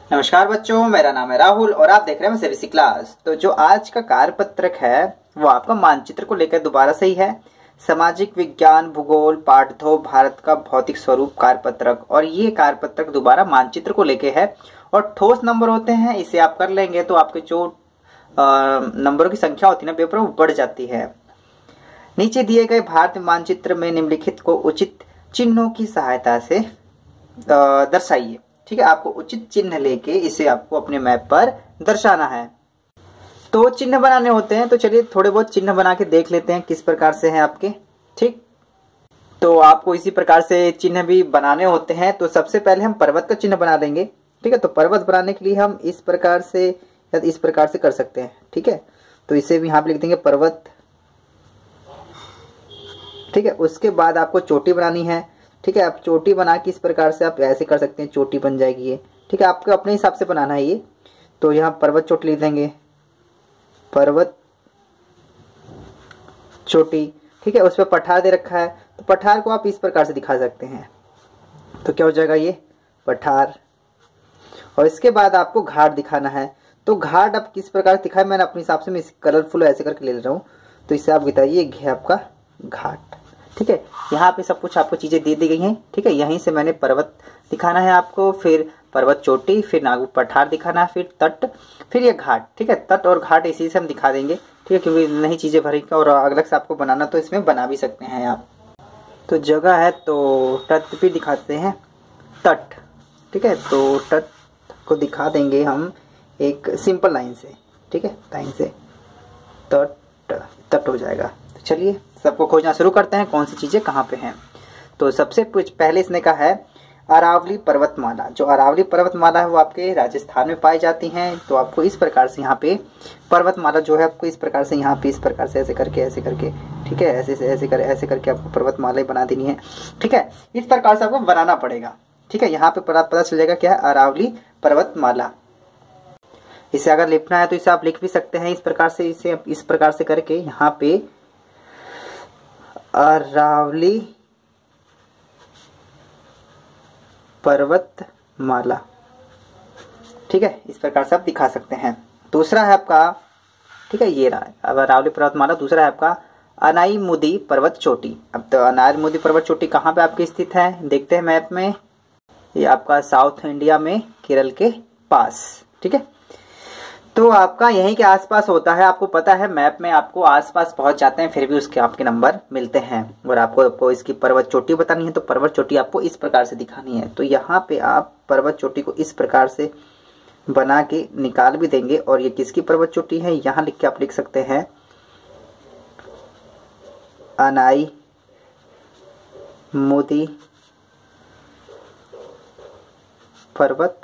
नमस्कार बच्चों, मेरा नाम है राहुल और आप देख रहे हैं सीबीएसई क्लास। तो जो आज का कार्यपत्रक है वो आपका मानचित्र को लेकर दोबारा से ही है। सामाजिक विज्ञान भूगोल पाठ 2 भारत का भौतिक स्वरूप कार्यपत्रक, और ये कार्यपत्रक दोबारा मानचित्र को लेके है और ठोस नंबर होते हैं। इसे आप कर लेंगे तो आपके जो नंबरों की संख्या होती है ना पेपर वो बढ़ जाती है। नीचे दिए गए भारतीय मानचित्र में निम्नलिखित को उचित चिन्हों की सहायता से दर्शाइए। ठीक है, आपको उचित चिन्ह लेके इसे आपको अपने मैप पर दर्शाना है। तो चिन्ह बनाने होते हैं, तो चलिए थोड़े बहुत चिन्ह बना के देख लेते हैं किस प्रकार से हैं आपके। ठीक, तो आपको इसी प्रकार से चिन्ह भी बनाने होते हैं। तो सबसे पहले हम पर्वत का चिन्ह बना लेंगे। ठीक है, तो पर्वत बनाने के लिए हम इस प्रकार से या इस प्रकार से कर सकते हैं। ठीक है, तो इसे भी यहाँ पे लिख देंगे पर्वत। ठीक है, उसके बाद आपको चोटी बनानी है। ठीक है, आप चोटी बना के इस प्रकार से आप ऐसे कर सकते हैं, चोटी बन जाएगी ये। ठीक है, आपको अपने हिसाब से बनाना है ये। तो यहाँ पर्वत चोटी लिख देंगे, पर्वत चोटी। ठीक है, उस पर पठार दे रखा है, तो पठार को आप इस प्रकार से दिखा सकते हैं। तो क्या हो जाएगा ये पठार। और इसके बाद आपको घाट दिखाना है। तो घाट आप किस प्रकार से दिखाए, मैंने अपने हिसाब से मैं कलरफुल ऐसे करके ले रहा हूँ। तो इससे आप बताइए ये आपका घाट। ठीक है, यहाँ पे सब कुछ आपको चीजें दे दी गई हैं। ठीक है, यहीं से मैंने पर्वत दिखाना है आपको, फिर पर्वत चोटी, फिर नागपुर पठार दिखाना है, फिर तट, फिर ये घाट। ठीक है, तट और घाट इसी से हम दिखा देंगे। ठीक है, क्योंकि नई चीजें भरेंगे और अलग से आपको बनाना तो इसमें बना भी सकते हैं आप। तो जगह है तो तट भी दिखाते हैं, तट। ठीक है, तो तट को दिखा देंगे हम एक सिंपल लाइन से। ठीक है, लाइन से तट, तट हो जाएगा। तो चलिए सबको खोजना शुरू करते हैं कौन सी चीजें कहाँ पे हैं। तो सबसे पहले इसने कहा है अरावली पर्वतमाला। जो अरावली पर्वतमाला है वो आपके राजस्थान में पाई जाती हैं। तो आपको इस प्रकार से यहाँ पे पर्वतमाला जो है आपको इस प्रकार से यहाँ पे इस प्रकार से ऐसे करके ठीक है, ऐसे करके आपको पर्वतमाला बना देनी है। ठीक है, इस प्रकार से आपको बनाना पड़ेगा। ठीक है, यहाँ पे पता चल जाएगा क्या है अरावली पर्वतमाला। इसे अगर लिखना है तो इसे आप लिख भी सकते हैं इस प्रकार से, इसे इस प्रकार से करके यहाँ पे अरावली पर्वतमाला। ठीक है, इस प्रकार से आप दिखा सकते हैं। दूसरा है आपका, ठीक है, ये रहा अब अरावली पर्वतमाला। दूसरा है आपका अनाईमुदी पर्वत चोटी। अब तो अनाईमुदी पर्वत चोटी कहाँ पे आपकी स्थित है देखते हैं मैप में। ये आपका साउथ इंडिया में केरल के पास। ठीक है, तो आपका यहीं के आसपास होता है। आपको पता है मैप में आपको आसपास पहुंच जाते हैं, फिर भी उसके आपके नंबर मिलते हैं। और आपको इसकी पर्वत चोटी बतानी है तो पर्वत चोटी आपको इस प्रकार से दिखानी है। तो यहाँ पे आप पर्वत चोटी को इस प्रकार से बना के निकाल भी देंगे। और ये किसकी पर्वत चोटी है यहाँ लिख के आप लिख सकते हैं अनाई मुदी पर्वत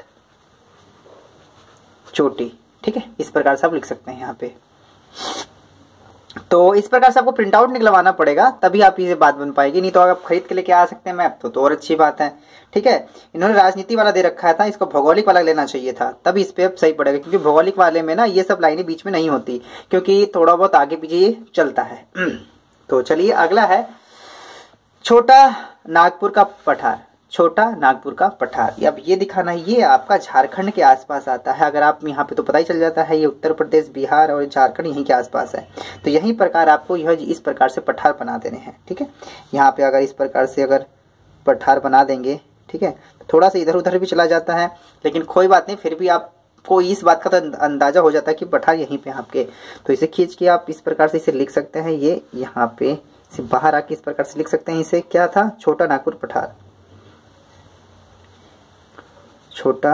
चोटी। ठीक है, इस प्रकार से आप लिख सकते हैं यहाँ पे। तो इस प्रकार से आपको प्रिंट आउट निकलवाना पड़ेगा, तभी आप ये बात बन पाएगी। नहीं तो आप खरीद के लेके आ सकते हैं मैप तो और अच्छी बात है। ठीक है, इन्होंने राजनीति वाला दे रखा था, इसको भौगोलिक वाला लेना चाहिए था, तभी इस पे अब सही पड़ेगा। क्योंकि भौगोलिक वाले में ना ये सब लाइनें बीच में नहीं होती, क्योंकि थोड़ा बहुत आगे पीछे ये चलता है। तो चलिए अगला है छोटा नागपुर का पठार। छोटा नागपुर का पठार अब ये दिखाना है, ये आपका झारखंड के आसपास आता है। अगर आप यहाँ पे तो पता ही चल जाता है ये उत्तर प्रदेश बिहार और झारखंड यहीं के आसपास है। तो यही प्रकार आपको यह इस प्रकार से पठार बना देने हैं। ठीक है, यहाँ पे अगर इस प्रकार से अगर पठार बना देंगे, ठीक है, थोड़ा सा इधर उधर भी चला जाता है लेकिन कोई बात नहीं, फिर भी आपको इस बात का तो अंदाजा हो जाता है कि पठार यहीं पे आपके। तो इसे खींच के आप इस प्रकार से इसे लिख सकते हैं। ये यहाँ पे इसे बाहर आके इस प्रकार से लिख सकते हैं। इसे क्या था, छोटा नागपुर पठार, छोटा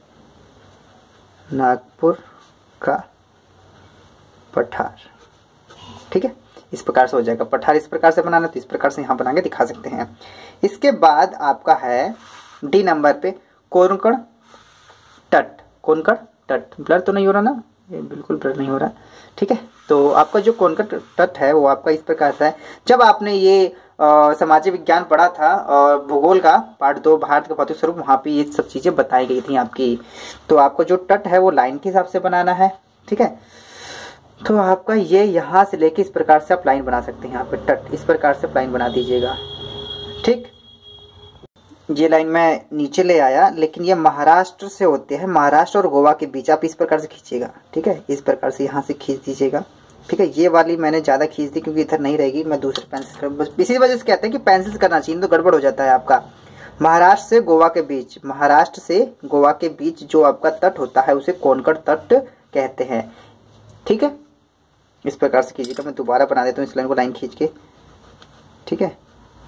नागपुर का पठार। ठीक है, इस प्रकार से हो जाएगा। पठार इस प्रकार से बनाना तो इस प्रकार से यहाँ बना के दिखा सकते हैं। इसके बाद आपका है डी नंबर पे कोंकण तट। कोंकण तट ब्लर तो नहीं हो रहा ना, ये बिल्कुल ब्लर नहीं हो रहा। ठीक है, तो आपका जो कोंकण तट है वो आपका इस प्रकार से है। जब आपने ये सामाजिक विज्ञान पढ़ा था और भूगोल का पार्ट 2 भारत का भौतिक स्वरूप, वहाँ पे ये सब चीजें बताई गई थी आपकी। तो आपको जो तट है वो लाइन के हिसाब से बनाना है। ठीक है, तो आपका ये यहाँ से लेके इस प्रकार से आप लाइन बना सकते हैं। यहाँ पे तट इस प्रकार से लाइन बना दीजिएगा। ठीक, ये लाइन मैं नीचे ले आया, लेकिन ये महाराष्ट्र से होते हैं, महाराष्ट्र और गोवा के बीच। आप इस प्रकार से खींचिएगा, ठीक है, इस प्रकार से यहाँ से खींच दीजिएगा, ठीक है। ये वाली मैंने ज़्यादा खींच दी क्योंकि इधर नहीं रहेगी, मैं दूसरे पेंसिल कर, बस इसी वजह से कहते हैं कि पेंसिल से करना चाहिए, तो गड़बड़ हो जाता है आपका। महाराष्ट्र से गोवा के बीच, महाराष्ट्र से गोवा के बीच जो आपका तट होता है उसे कोंकण तट कहते हैं, ठीक है। इस प्रकार से कीजिएगा। मैं दोबारा बना देता हूँ इस लाइन को, लाइन खींच के, ठीक है,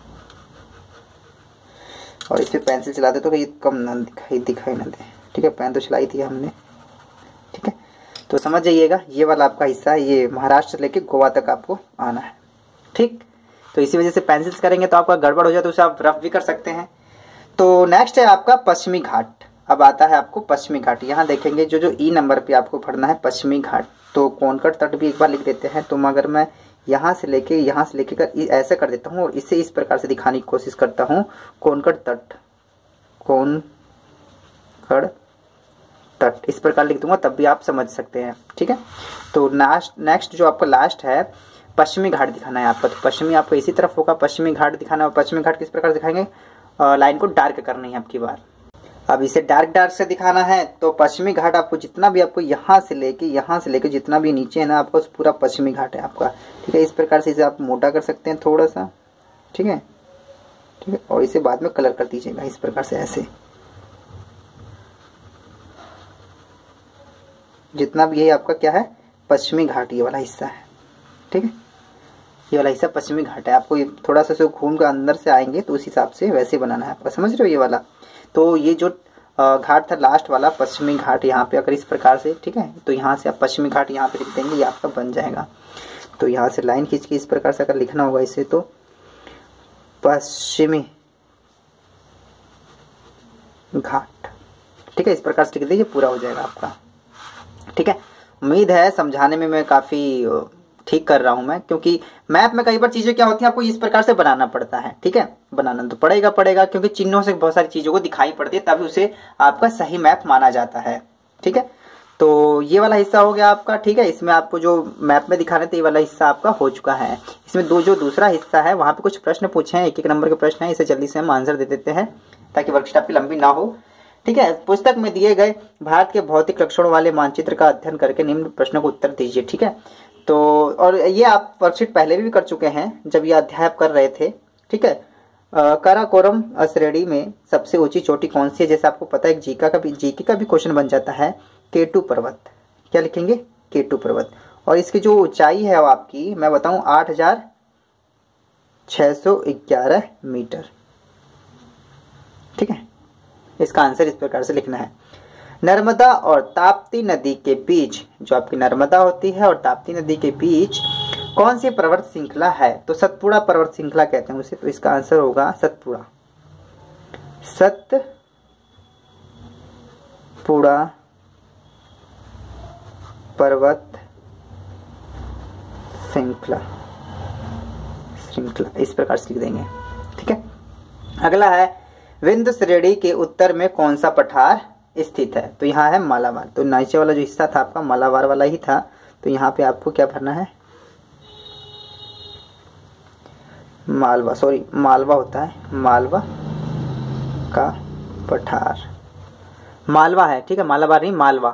और इस पर पेंसिल चला दे तो ये कम ना दिखाई ना दे, ठीक है। पेन तो चलाई थी हमने, ठीक है। तो समझ जाइएगा, ये वाला आपका हिस्सा है, ये महाराष्ट्र से लेके गोवा तक आपको आना है, ठीक। तो इसी वजह से पेंसिल से करेंगे तो आपका गड़बड़ हो जाए तो उसे आप रफ भी कर सकते हैं। तो नेक्स्ट है आपका पश्चिमी घाट। अब आता है आपको पश्चिमी घाट। यहाँ देखेंगे जो ई नंबर पे आपको पढ़ना है पश्चिमी घाट। तो कोंकण तट भी एक बार लिख देते हैं। तो मगर मैं यहाँ से लेके कर ऐसे कर देता हूँ और इसे इस प्रकार से दिखाने की कोशिश करता हूँ, कोंकण तट, कोंकण तट, इस प्रकार लिख दूंगा तब भी आप समझ सकते हैं, ठीक है। तो नेक्स्ट जो आपका लास्ट है पश्चिमी घाट दिखाना है आपका। तो पश्चिमी आपको इसी तरफ होगा, पश्चिमी घाट दिखाना है। पश्चिमी घाट किस प्रकार दिखाएंगे, लाइन को डार्क करनी है आपकी बार। अब इसे डार्क से दिखाना है। तो पश्चिमी घाट आपको जितना भी आपको यहाँ से लेके जितना भी नीचे है ना आपको पूरा पश्चिमी घाट है आपका, ठीक है। इस प्रकार से इसे आप मोटा कर सकते हैं थोड़ा सा, ठीक है, ठीक है। और इसे बाद में कलर कर दीजिएगा इस प्रकार से, ऐसे जितना भी है आपका क्या है पश्चिमी घाट, ये वाला हिस्सा है, ठीक है। ये वाला हिस्सा पश्चिमी घाट है। आपको थोड़ा सा घूम कर अंदर से आएंगे तो उस हिसाब से वैसे बनाना है आपका, समझ रहे हो ये वाला। तो ये जो घाट था लास्ट वाला पश्चिमी घाट, यहाँ पे अगर इस प्रकार से, ठीक है, तो यहाँ से आप पश्चिमी घाट यहाँ पे लिख देंगे, ये आपका बन जाएगा। तो यहाँ से लाइन खींच के इस प्रकार से अगर लिखना होगा इसे, तो पश्चिमी घाट, ठीक है, इस प्रकार से लिख दीजिए, पूरा हो जाएगा आपका, ठीक है। उम्मीद है समझाने में मैं काफ़ी ठीक कर रहा हूं मैं, क्योंकि मैप में कई बार चीजें क्या होती हैं आपको इस प्रकार से बनाना पड़ता है, ठीक है। बनाना तो पड़ेगा क्योंकि चिन्हों से बहुत सारी चीजों को दिखाई पड़ती है, तभी उसे आपका सही मैप माना जाता है, ठीक है। तो ये वाला हिस्सा हो गया आपका, ठीक है। इसमें आपको जो मैप में दिखा रहे थे ये वाला हिस्सा आपका हो चुका है। इसमें जो दूसरा हिस्सा है वहां पे कुछ प्रश्न पूछे हैं, एक नंबर के प्रश्न है, इसे जल्दी से हम आंसर दे देते हैं ताकि वर्कशीट आपकी लंबी ना हो, ठीक है। पुस्तक में दिए गए भारत के भौतिक लक्षणों वाले मानचित्र का अध्ययन करके निम्न प्रश्नों को उत्तर दीजिए, ठीक है। तो और ये आप वर्कशीट पहले भी कर चुके हैं जब ये अध्याय कर रहे थे, ठीक है। काराकोरम श्रेणी में सबसे ऊंची चोटी कौन सी है, जैसे आपको पता है जीके का भी क्वेश्चन बन जाता है, केटू पर्वत। क्या लिखेंगे, केटू पर्वत। और इसकी जो ऊंचाई है वो आपकी मैं बताऊं 8611 मीटर, ठीक है। इसका आंसर इस प्रकार से लिखना है। नर्मदा और ताप्ती नदी के बीच, जो आपकी नर्मदा होती है और ताप्ती नदी के बीच कौन सी पर्वत श्रृंखला है, तो सतपुड़ा पर्वत श्रृंखला कहते हैं उसे। तो इसका आंसर होगा सतपुड़ा, सतपुड़ा पर्वत श्रृंखला, इस प्रकार से लिख देंगे, ठीक है। अगला है विंध्य श्रेणी के उत्तर में कौन सा पठार स्थित है, तो यहाँ है मालाबार। तो नीचे वाला जो हिस्सा था आपका मालाबार वाला ही था, तो यहाँ पे आपको क्या भरना है, मालवा होता है, मालवा का पठार, मालवा है, ठीक है, मालाबार नहीं मालवा।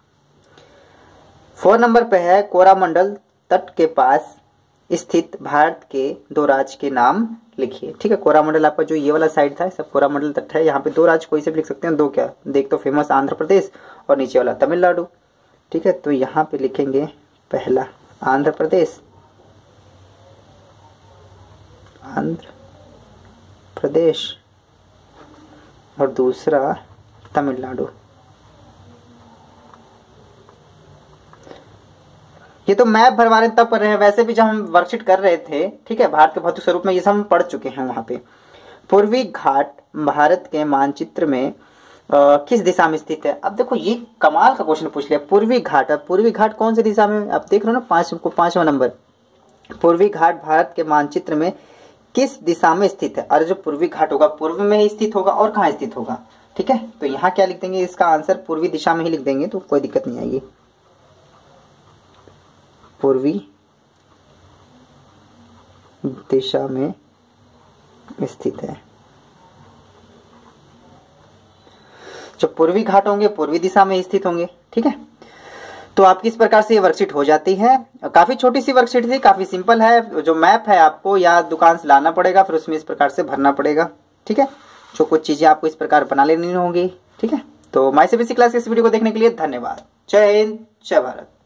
4 नंबर पे है कोरामंडल तट के पास स्थित भारत के 2 राज्य के नाम लिखिए, ठीक है। कोरामंडल आपका जो ये वाला साइड था सब कोरामंडल तट है। यहाँ पे 2 राज्य कोई से भी लिख सकते हैं, 2 क्या देख तो फेमस आंध्र प्रदेश और नीचे वाला तमिलनाडु, ठीक है। तो यहाँ पे लिखेंगे पहला आंध्र प्रदेश और दूसरा तमिलनाडु। ये तो मैप भरवा रहे तब कर रहे हैं, वैसे भी जब हम वर्कशीट कर रहे थे, ठीक है, भारत के भौतिक स्वरूप में ये सब हम पढ़ चुके हैं। वहां पे पूर्वी घाट भारत के मानचित्र में किस दिशा में स्थित है। अब देखो ये कमाल का क्वेश्चन पूछ लिया, पूर्वी घाट। अब पूर्वी घाट कौन सी दिशा में, आप देख रहे हो ना 5वां नंबर, पूर्वी घाट भारत के मानचित्र में किस दिशा में स्थित है। अरे जो पूर्वी घाट होगा पूर्व में ही स्थित होगा, और कहाँ स्थित होगा, ठीक है। तो यहाँ क्या लिख देंगे, इसका आंसर पूर्वी दिशा में ही लिख देंगे, तो कोई दिक्कत नहीं आएगी। पूर्वी दिशा में स्थित है, जो पूर्वी घाट होंगे पूर्वी दिशा में स्थित होंगे। ठीक है, तो आपकी इस प्रकार से ये वर्कशीट हो जाती है। काफी छोटी सी वर्कशीट थी, काफी सिंपल है। जो मैप है आपको या दुकान से लाना पड़ेगा, फिर उसमें इस प्रकार से भरना पड़ेगा। ठीक है, जो कुछ चीजें आपको इस प्रकार बना लेनी होंगी। ठीक है, तो माय से बेसिक क्लास के इस वीडियो को देखने के लिए धन्यवाद। जय हिंद, जय भारत।